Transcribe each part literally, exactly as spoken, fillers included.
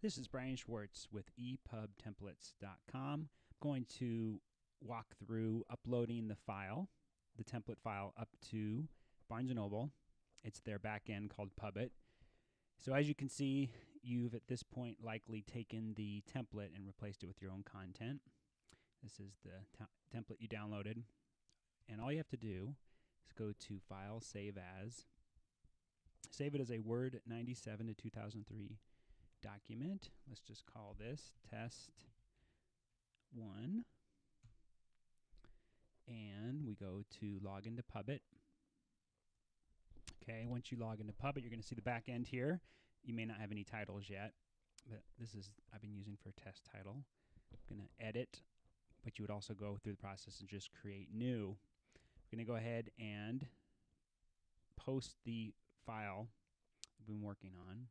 This is Brian Schwartz with e pub templates dot com. I'm going to walk through uploading the file, the template file, up to Barnes and Noble. It's their back end called Pubit. So as you can see, you've at this point likely taken the template and replaced it with your own content. This is the template you downloaded. And all you have to do is go to File, Save As. Save it as a Word ninety-seven to two thousand three document. Let's just call this test one. And we go to log into Pubit. Okay, once you log into Pubit, you're going to see the back end here. You may not have any titles yet, but this is I've been using for a test title. I'm going to edit, but you would also go through the process and just create new. We're going to go ahead and post the file we've been working on.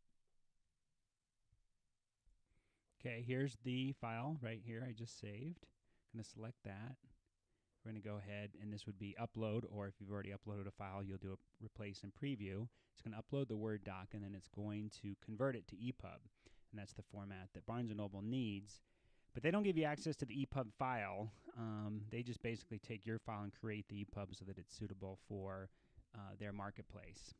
Okay, here's the file right here I just saved. I'm going to select that. We're going to go ahead, and this would be upload, or if you've already uploaded a file, you'll do a replace and preview. It's going to upload the Word doc, and then it's going to convert it to E P U B, and that's the format that Barnes and Noble needs. But they don't give you access to the E P U B file. Um, they just basically take your file and create the E P U B so that it's suitable for uh, their marketplace.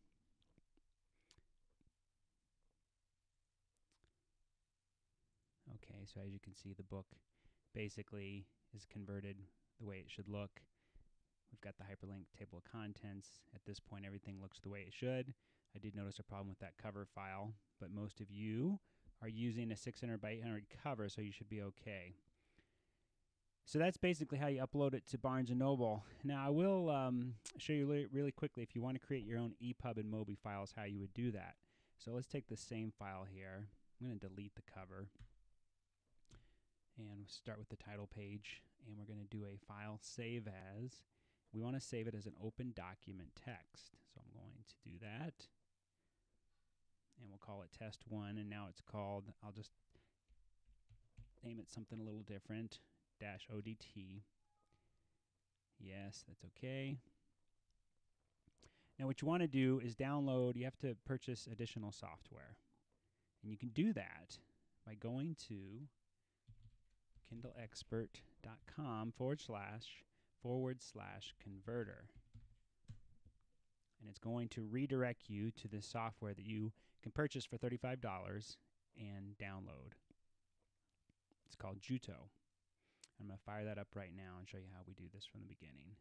Okay, so as you can see, the book basically is converted the way it should look. We've got the hyperlink table of contents. At this point, everything looks the way it should. I did notice a problem with that cover file, but most of you are using a six hundred by eight hundred cover, so you should be okay. So that's basically how you upload it to Barnes and Noble. Now, I will um, show you really, really quickly if you want to create your own E P U B and Mobi files, how you would do that. So let's take the same file here. I'm going to delete the cover. And we'll start with the title page, and we're going to do a file save as. We want to save it as an open document text. So I'm going to do that. And we'll call it test one, and now it's called, I'll just name it something a little different, dash O D T. Yes, that's okay. Now what you want to do is download, you have to purchase additional software. And you can do that by going to kindle expert dot com forward slash forward slash converter. And it's going to redirect you to the software that you can purchase for thirty-five dollars and download. It's called Juto. I'm going to fire that up right now and show you how we do this from the beginning.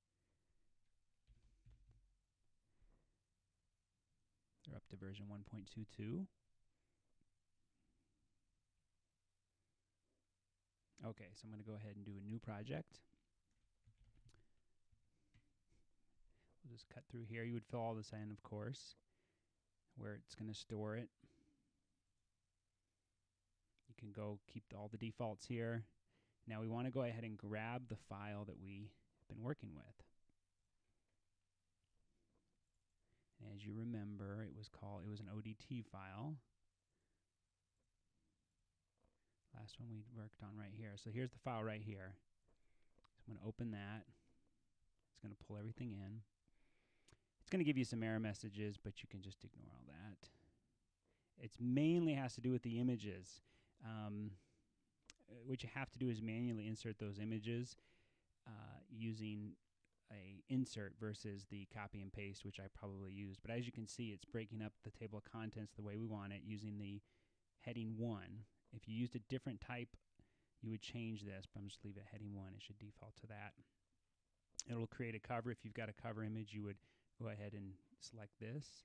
They're up to version one point two two. Okay, so I'm going to go ahead and do a new project. We'll just cut through here. You would fill all this in, of course, where it's going to store it. You can go keep all the defaults here. Now we want to go ahead and grab the file that we have been working with. And as you remember, it was called, it was an O D T file. Last one we worked on right here. So here's the file right here. So I'm going to open that. It's going to pull everything in. It's going to give you some error messages, but you can just ignore all that. It mainly has to do with the images. Um, what you have to do is manually insert those images uh, using a insert versus the copy and paste, which I probably used. But as you can see, it's breaking up the table of contents the way we want it using the heading one. If you used a different type, you would change this, but I'm just leave it heading one. It should default to that. It'll create a cover. If you've got a cover image, you would go ahead and select this.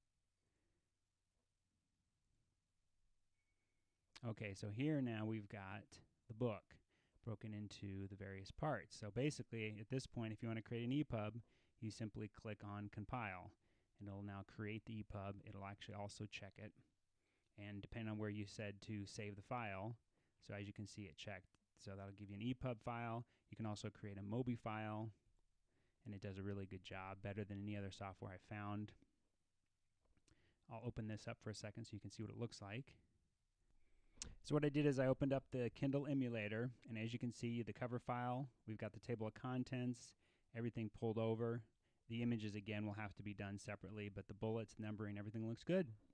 Okay, so here now we've got the book broken into the various parts. So basically, at this point, if you want to create an E P U B, you simply click on Compile, and it'll now create the E P U B. It'll actually also check it. And depending on where you said to save the file, so as you can see, it checked. So that'll give you an E P U B file. You can also create a Mobi file, and it does a really good job, better than any other software I found. I'll open this up for a second so you can see what it looks like. So what I did is I opened up the Kindle emulator, and as you can see, the cover file, we've got the table of contents, everything pulled over. The images, again, will have to be done separately, but the bullets, numbering, everything looks good.